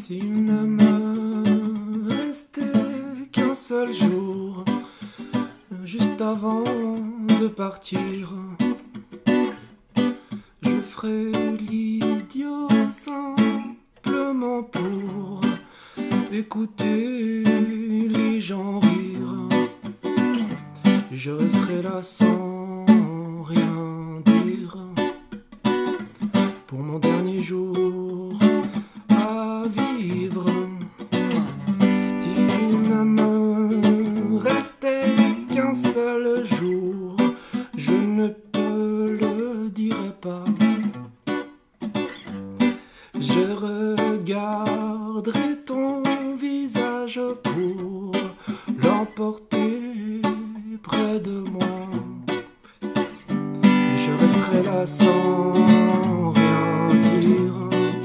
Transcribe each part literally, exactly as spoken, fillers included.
S'il ne me restait qu'un seul jour, juste avant de partir, je ferais l'idiot simplement pour écouter les gens rire. Je resterai là sans rien dire pour mon dernier jour à vivre. S'il ne me restait qu'un seul jour, je ne te le dirai pas. Je regarderai ton visage pour l'emporter près de moi. Et je resterai là sans rien dire,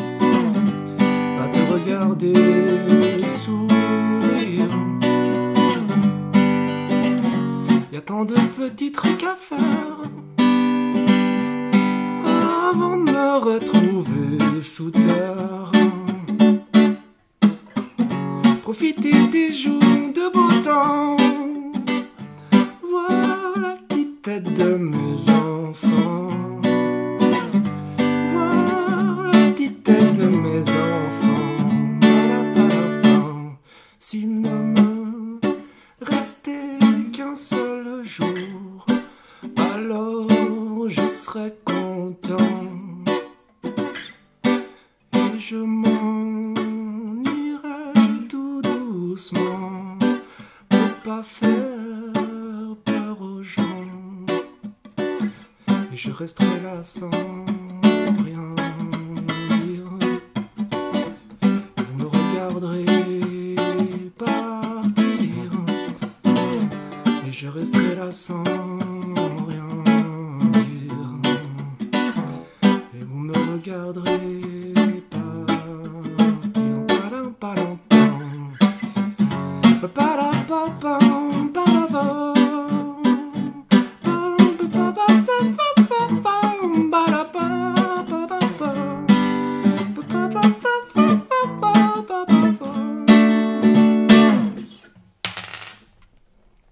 à te regarder sourire. Y a tant de petits trucs à faire avant de me retrouver sous terre. Profiter des jours de beau temps, voir la petite tête de mes enfants, voir la petite tête de mes enfants. S'il ne me restait qu'un seul jour, alors je serais content et je m'en irai tout doucement pour pas faire peur aux gens. Et je resterai là sans rien dire. Vous me regarderez partir et je resterai là sans rien dire. Et vous me regarderez partir. Padam, padam, padam. Pa-pa-da-pa-pam.